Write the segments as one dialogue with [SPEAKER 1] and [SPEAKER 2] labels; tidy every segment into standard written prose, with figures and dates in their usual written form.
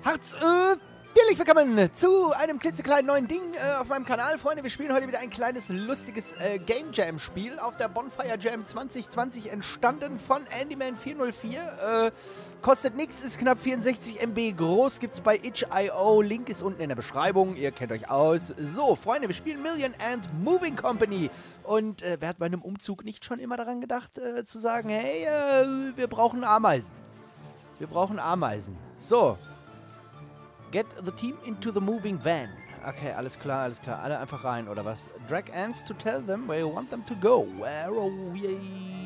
[SPEAKER 1] Herzlich willkommen zu einem klitzekleinen neuen Ding auf meinem Kanal, Freunde. Wir spielen heute wieder ein kleines, lustiges Game Jam Spiel auf der Bonfire Jam 2020, entstanden von Andyman404. Kostet nichts, ist knapp 64 MB groß, gibt's bei itch.io. Link ist unten in der Beschreibung, ihr kennt euch aus. So, Freunde, wir spielen Million Ant Moving Company. Und wer hat bei einem Umzug nicht schon immer daran gedacht, zu sagen, hey, wir brauchen Ameisen. Wir brauchen Ameisen. So. Get the team into the moving van. Okay, alles klar, alles klar. Alle einfach rein, oder was? Drag ants to tell them where you want them to go. Where are we?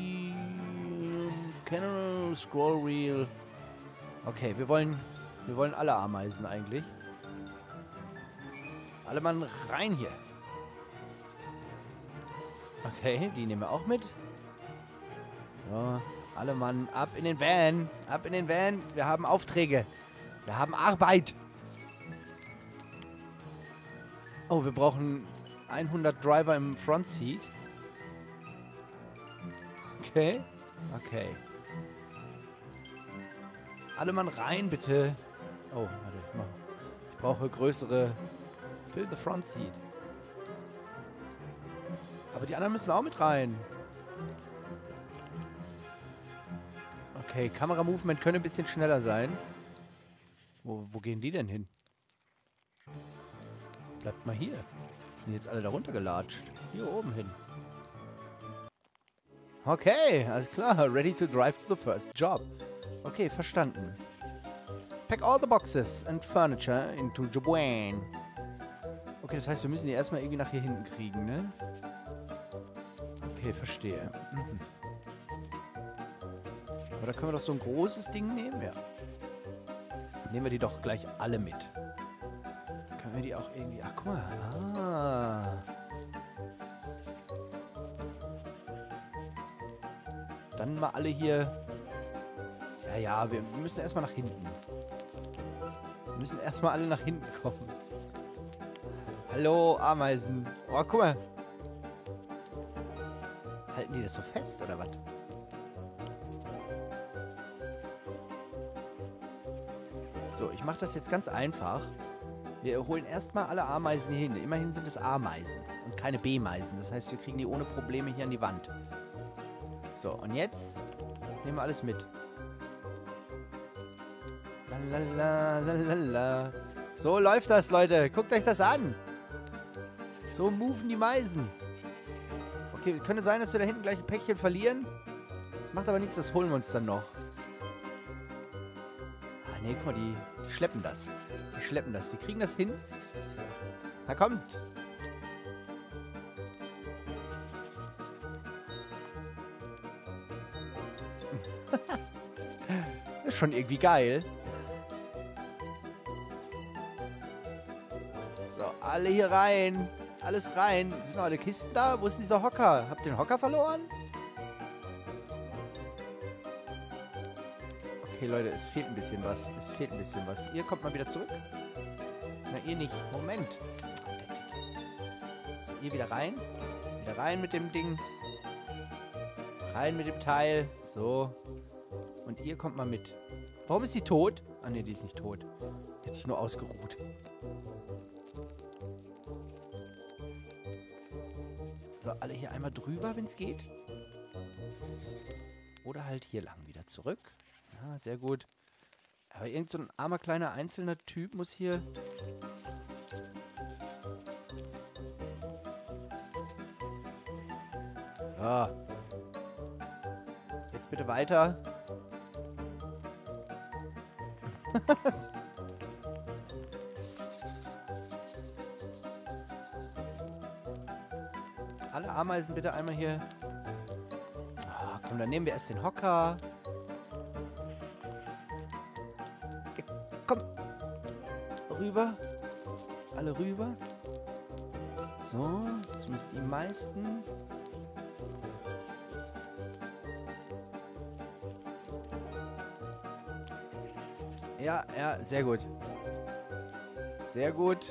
[SPEAKER 1] Can scroll wheel. Okay, wir wollen alle Ameisen eigentlich. Alle Mann rein hier. Okay, die nehmen wir auch mit. So, alle Mann ab in den Van. Ab in den Van. Wir haben Aufträge. Wir haben Arbeit. Oh, wir brauchen 100 Driver im Front Seat. Okay. Okay. Alle Mann rein, bitte. Oh, warte. Ich brauche größere... Fill the Front Seat. Aber die anderen müssen auch mit rein. Okay, Kamera-Movement könnte ein bisschen schneller sein. Wo gehen die denn hin? Bleibt mal hier. Sind jetzt alle da runtergelatscht. Hier oben hin. Okay, alles klar. Ready to drive to the first job. Okay, verstanden. Pack all the boxes and furniture into the van. Okay, das heißt, wir müssen die erstmal irgendwie nach hier hinten kriegen, ne? Okay, verstehe. Mhm. Aber da können wir doch so ein großes Ding nehmen, ja. Nehmen wir die doch gleich alle mit. Können wir die auch irgendwie... Ach, guck mal. Ah. Dann mal alle hier... Ja, wir müssen erstmal nach hinten. Wir müssen erstmal alle nach hinten kommen. Hallo, Ameisen. Oh, guck mal. Halten die das so fest, oder was? So, ich mache das jetzt ganz einfach. Wir holen erstmal alle Ameisen hier hin. Immerhin sind es Ameisen und keine B-Meisen. Das heißt, wir kriegen die ohne Probleme hier an die Wand. So, und jetzt nehmen wir alles mit. Lalalala. So läuft das, Leute. Guckt euch das an. So moven die Meisen. Okay, es könnte sein, dass wir da hinten gleich ein Päckchen verlieren. Das macht aber nichts, das holen wir uns dann noch. Ah, nee, guck mal, die schleppen das. Die schleppen das. Die kriegen das hin. Na, kommt. Ist schon irgendwie geil. So, alle hier rein. Alles rein. Sind noch alle Kisten da? Wo ist denn dieser Hocker? Habt ihr den Hocker verloren? Okay, Leute, es fehlt ein bisschen was. Es fehlt ein bisschen was. Ihr kommt mal wieder zurück. Na, ihr nicht. Moment. So, ihr wieder rein. Wieder rein mit dem Ding. Rein mit dem Teil. So. Und ihr kommt mal mit. Warum ist sie tot? Ah, ne, die ist nicht tot. Die hat sich nur ausgeruht. So, alle hier einmal drüber, wenn es geht. Oder halt hier lang wieder zurück. Ja, sehr gut. Aber irgend so ein armer, kleiner, einzelner Typ muss hier... So. Jetzt bitte weiter. Alle Ameisen bitte einmal hier. Ah, komm, dann nehmen wir erst den Hocker. Komm. Rüber. Alle rüber. So, zumindest die meisten. Ja, sehr gut. Sehr gut.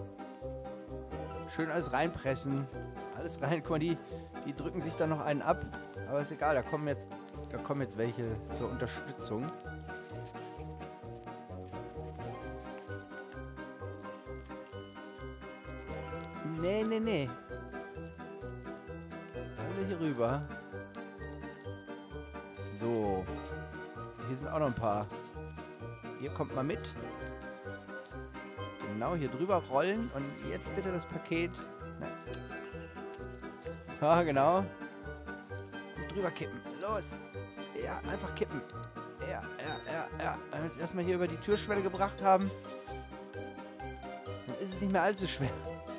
[SPEAKER 1] Schön alles reinpressen. Alles rein. Guck mal, die drücken sich dann noch einen ab. Aber ist egal, da kommen jetzt welche zur Unterstützung. Nee, nee, nee. Alle hier rüber. So. Hier sind auch noch ein paar. Hier kommt mal mit. Genau, hier drüber rollen. Und jetzt bitte das Paket. Nein. So, genau. Und drüber kippen. Los. Ja, einfach kippen. Ja. Wenn wir es erstmal hier über die Türschwelle gebracht haben, dann ist es nicht mehr allzu schwer.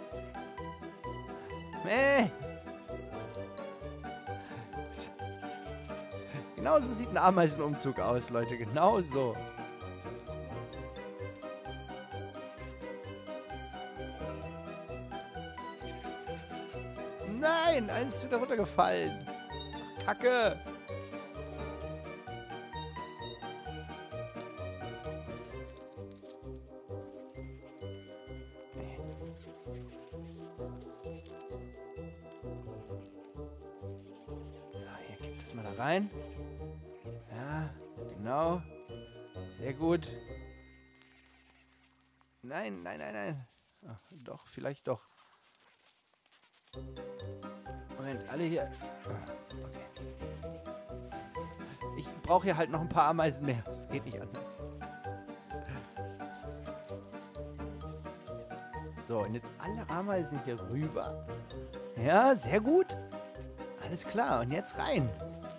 [SPEAKER 1] Genauso sieht ein Ameisenumzug aus, Leute. Genau so. Nein, eins ist wieder runtergefallen. Kacke. So, hier gibt es mal da rein. Ja, genau. Sehr gut. Nein. Ach, doch, vielleicht doch. Moment, alle hier. Okay. Ich brauche hier halt noch ein paar Ameisen mehr. Es geht nicht anders. So, und jetzt alle Ameisen hier rüber. Ja, sehr gut. Alles klar, und jetzt rein.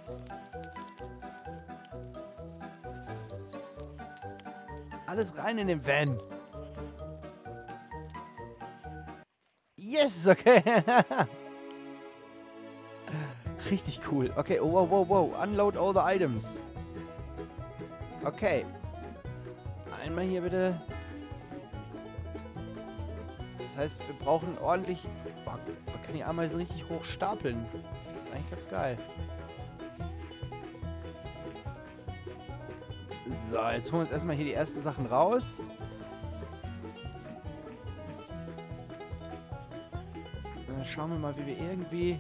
[SPEAKER 1] Alles rein in den Van. Yes, okay. Richtig cool. Okay, oh, wow. Unload all the items. Okay. Einmal hier bitte. Das heißt, wir brauchen ordentlich... Oh, man kann die Ameisen richtig hoch stapeln. Das ist eigentlich ganz geil. So, jetzt holen wir uns erstmal hier die ersten Sachen raus. Dann schauen wir mal, wie wir irgendwie...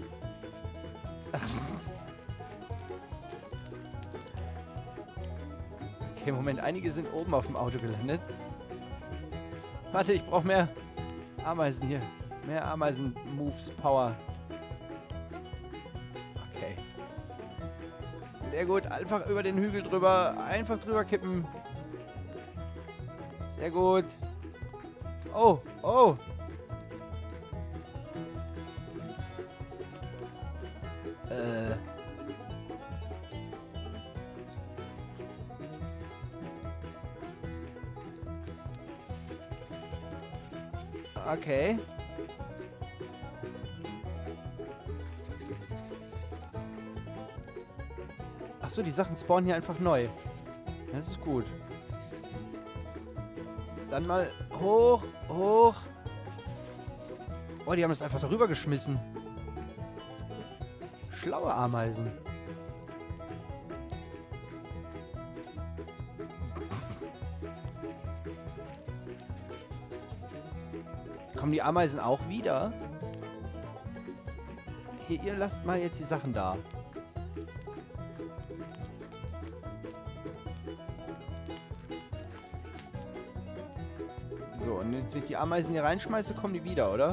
[SPEAKER 1] Okay, Moment. Einige sind oben auf dem Auto gelandet. Warte, ich brauche mehr Ameisen hier. Mehr Ameisen-Moves-Power. Okay. Sehr gut. Einfach über den Hügel drüber. Einfach drüber kippen. Sehr gut. Oh. Okay. Achso, die Sachen spawnen hier einfach neu. Das ist gut. Dann mal hoch. Oh, die haben das einfach darüber geschmissen. Schlaue Ameisen. Kommen die Ameisen auch wieder? Hier, ihr lasst mal jetzt die Sachen da. So, und jetzt, wenn ich die Ameisen hier reinschmeiße, kommen die wieder, oder?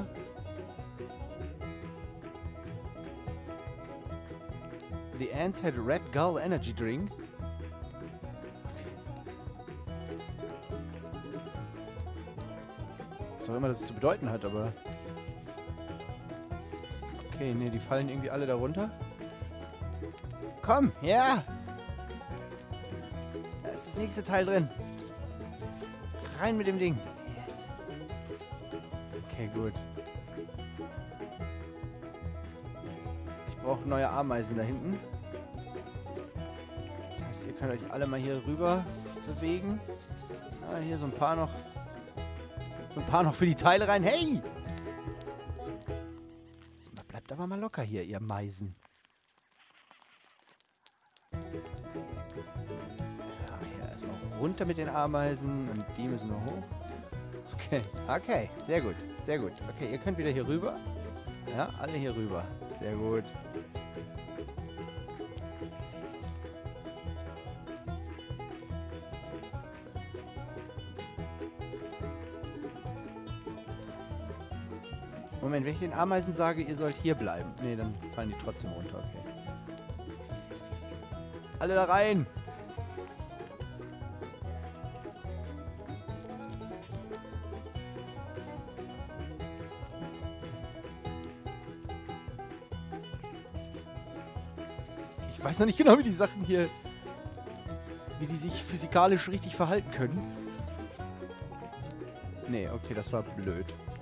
[SPEAKER 1] The ants had a Red Gull Energy Drink. Was auch immer das zu bedeuten hat, aber... Okay, ne, die fallen irgendwie alle da runter. Komm, ja! Da ist das nächste Teil drin. Rein mit dem Ding. Yes. Okay, gut. Ich brauche neue Ameisen da hinten. Das heißt, ihr könnt euch alle mal hier rüber bewegen. Ah, hier so ein paar noch. So ein paar noch für die Teile rein. Hey! Jetzt bleibt aber mal locker hier, ihr Meisen. Ja, hier erstmal runter mit den Ameisen und die müssen noch hoch. Okay, sehr gut, sehr gut. Okay, ihr könnt wieder hier rüber. Ja, alle hier rüber. Sehr gut. Moment, wenn ich den Ameisen sage, ihr sollt hier bleiben. Nee, dann fallen die trotzdem runter, okay. Alle da rein! Ich weiß noch nicht genau, wie die Sachen hier... wie die sich physikalisch richtig verhalten können. Nee, okay, das war blöd.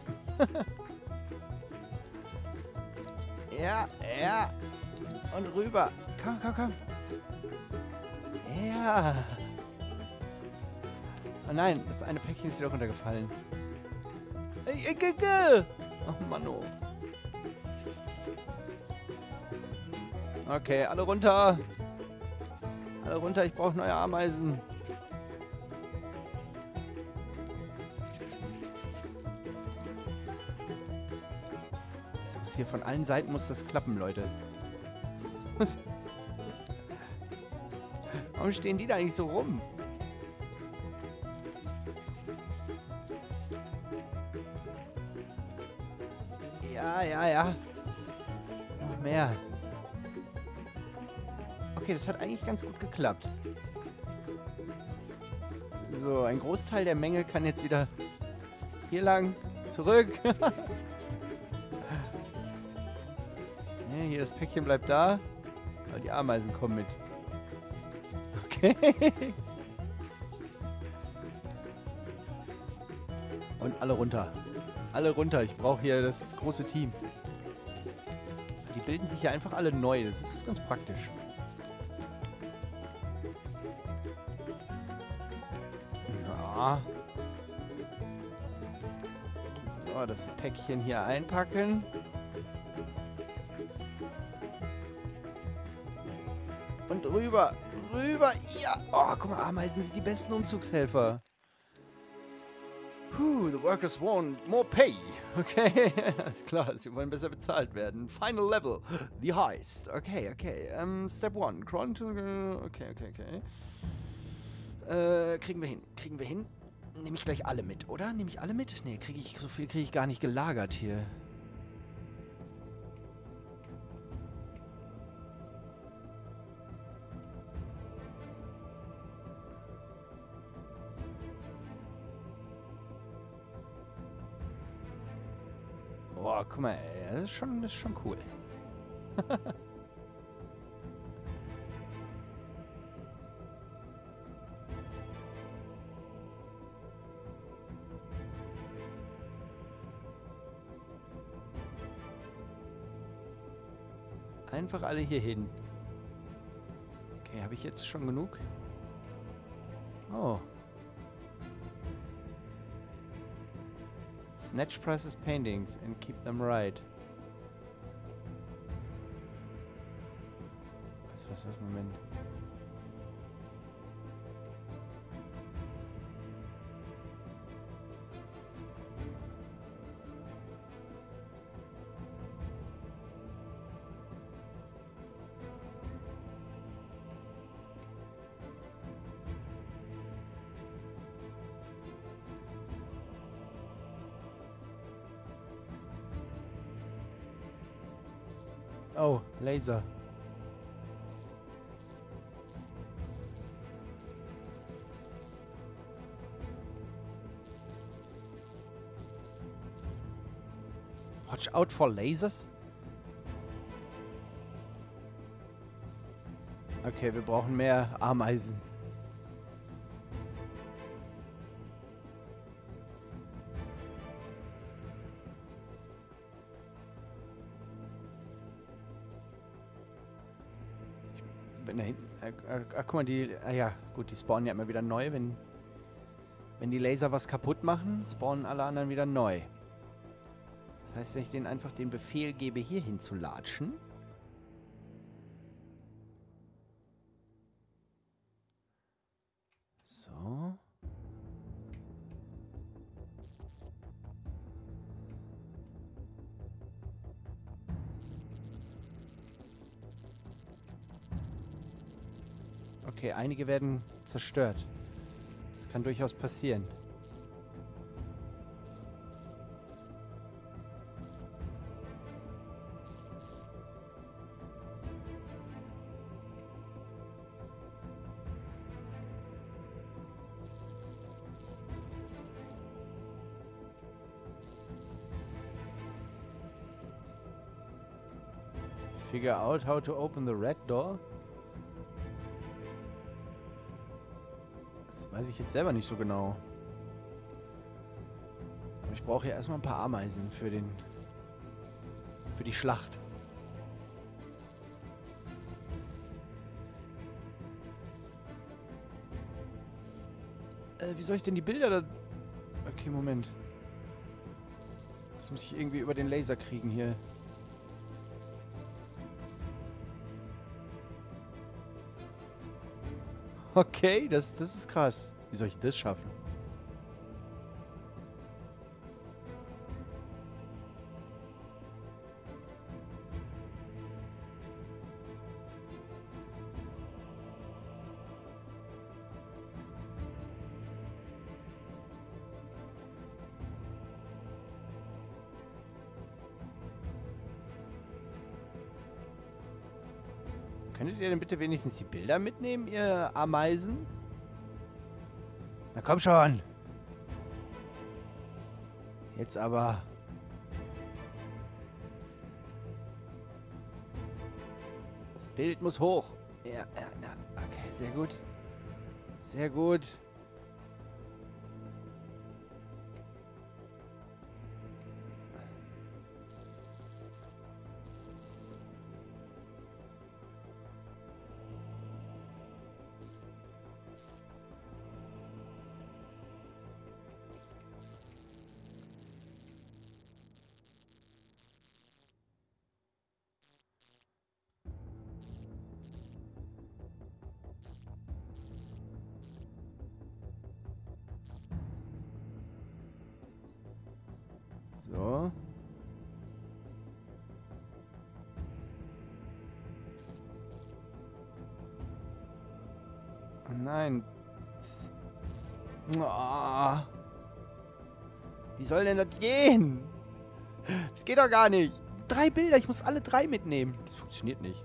[SPEAKER 1] Ja, ja. Und rüber. Komm, komm, komm. Ja. Oh nein, das eine Päckchen ist wieder runtergefallen. Ach, Mann, oh. Okay, alle runter. Alle runter, ich brauche neue Ameisen. Das muss hier von allen Seiten muss das klappen, Leute. Warum stehen die da eigentlich so rum? Ja, ja, ja. Noch mehr. Okay, das hat eigentlich ganz gut geklappt. So, ein Großteil der Menge kann jetzt wieder hier lang, zurück. Nee, hier das Päckchen bleibt da. Aber die Ameisen kommen mit. Okay. Und alle runter. Alle runter. Ich brauche hier das große Team. Die bilden sich hier einfach alle neu. Das ist ganz praktisch. Ja. So, das Päckchen hier einpacken. Und rüber. Rüber. Ja. Oh, guck mal, Ameisen sind die besten Umzugshelfer. The workers want more pay. Okay, alles klar, sie wollen besser bezahlt werden. Final level, the heist. Okay, okay. Step 1, crawl to... Okay. Kriegen wir hin, kriegen wir hin. Nehme ich gleich alle mit, oder? Nehme ich alle mit? Nee, so viel kriege ich gar nicht gelagert hier. Boah, guck mal, ey, das ist schon cool. Einfach alle hier hin. Okay, habe ich jetzt schon genug? Oh. Snatch prices paintings and keep them right. Was, Moment. Oh, Laser. Watch out for lasers? Okay, wir brauchen mehr Ameisen. Wenn da hinten... guck mal, die... ja, gut, die spawnen ja immer wieder neu. Wenn die Laser was kaputt machen, spawnen alle anderen wieder neu. Das heißt, wenn ich denen einfach den Befehl gebe, hier hin zu latschen... So... Okay, einige werden zerstört. Das kann durchaus passieren. Figure out how to open the red door. Das weiß ich jetzt selber nicht so genau. Aber ich brauche ja erstmal ein paar Ameisen für die Schlacht. Wie soll ich denn die Bilder da... Okay, Moment. Das muss ich irgendwie über den Laser kriegen hier. Okay, das ist krass. Wie soll ich das schaffen? Könntet ihr denn bitte wenigstens die Bilder mitnehmen, ihr Ameisen? Na komm schon! Jetzt aber... Das Bild muss hoch. Ja. Okay, sehr gut. Sehr gut. So. Oh nein. Oh. Wie soll denn das gehen? Das geht doch gar nicht. 3 Bilder, ich muss alle 3 mitnehmen. Das funktioniert nicht.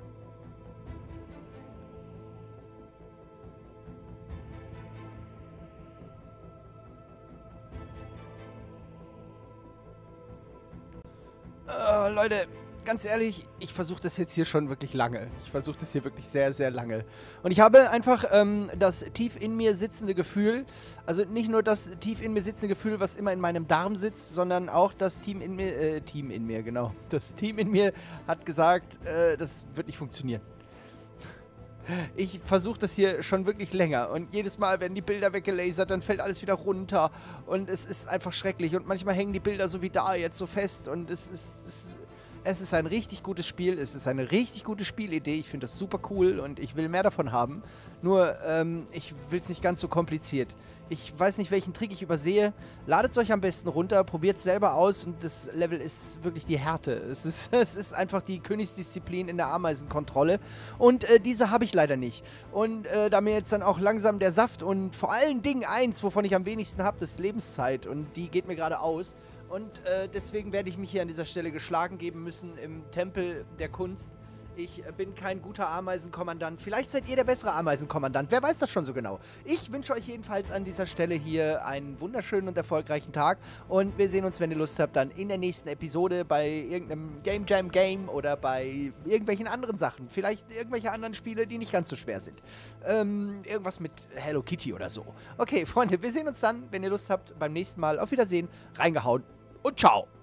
[SPEAKER 1] Leute, ganz ehrlich, ich versuche das jetzt hier schon wirklich lange. Ich versuche das hier wirklich sehr, sehr lange. Und ich habe einfach das tief in mir sitzende Gefühl, also nicht nur das tief in mir sitzende Gefühl, was immer in meinem Darm sitzt, sondern auch das Team in mir, genau. Das Team in mir hat gesagt, das wird nicht funktionieren. Ich versuche das hier schon wirklich länger und jedes Mal werden die Bilder weggelasert, dann fällt alles wieder runter und es ist einfach schrecklich und manchmal hängen die Bilder so wie da jetzt so fest und es ist ein richtig gutes Spiel, es ist eine richtig gute Spielidee, ich finde das super cool und ich will mehr davon haben, nur ich will es nicht ganz so kompliziert. Ich weiß nicht, welchen Trick ich übersehe. Ladet es euch am besten runter, probiert es selber aus und das Level ist wirklich die Härte. Es ist einfach die Königsdisziplin in der Ameisenkontrolle und diese habe ich leider nicht. Und da mir jetzt dann auch langsam der Saft und vor allen Dingen eins, wovon ich am wenigsten habe, das ist Lebenszeit und die geht mir gerade aus. Und deswegen werde ich mich hier an dieser Stelle geschlagen geben müssen im Tempel der Kunst. Ich bin kein guter Ameisenkommandant. Vielleicht seid ihr der bessere Ameisenkommandant. Wer weiß das schon so genau. Ich wünsche euch jedenfalls an dieser Stelle hier einen wunderschönen und erfolgreichen Tag. Und wir sehen uns, wenn ihr Lust habt, dann in der nächsten Episode bei irgendeinem Game Jam Game oder bei irgendwelchen anderen Sachen. Vielleicht irgendwelche anderen Spiele, die nicht ganz so schwer sind. Irgendwas mit Hello Kitty oder so. Okay, Freunde, wir sehen uns dann, wenn ihr Lust habt, beim nächsten Mal. Auf Wiedersehen, reingehauen und ciao.